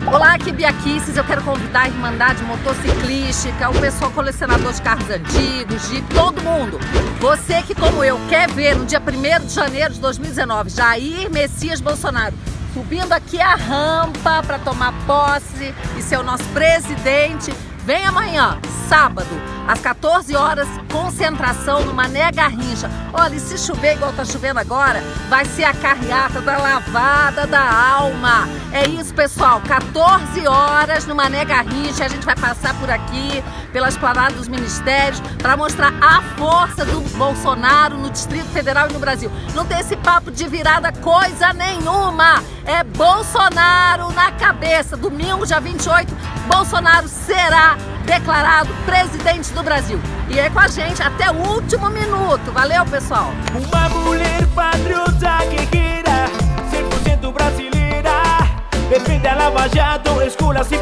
Olá, aqui Bia Kisses. Eu quero convidar a Irmandade Motociclística, o pessoal colecionador de carros antigos, Jeep, todo mundo. Você que, como eu, quer ver no dia 1º de janeiro de 2019 Jair Messias Bolsonaro subindo aqui a rampa para tomar posse e ser o nosso presidente, vem amanhã, sábado, às 14 horas, concentração no Mané Garrincha. Olha, e se chover igual tá chovendo agora, vai ser a carreata da lavada da alma. É isso, pessoal, 14 horas no Mané Garrincha. A gente vai passar por aqui, pela esplanada dos ministérios, para mostrar a força do Bolsonaro no Distrito Federal e no Brasil. Não tem esse papo de virada coisa nenhuma. É Bolsonaro na cabeça. Domingo, dia 28, Bolsonaro será declarado presidente do Brasil. E é com a gente até o último minuto. Valeu, pessoal! Uma mulher patriota guerreira, 100% brasileira, defende a Lava Jato, escolas e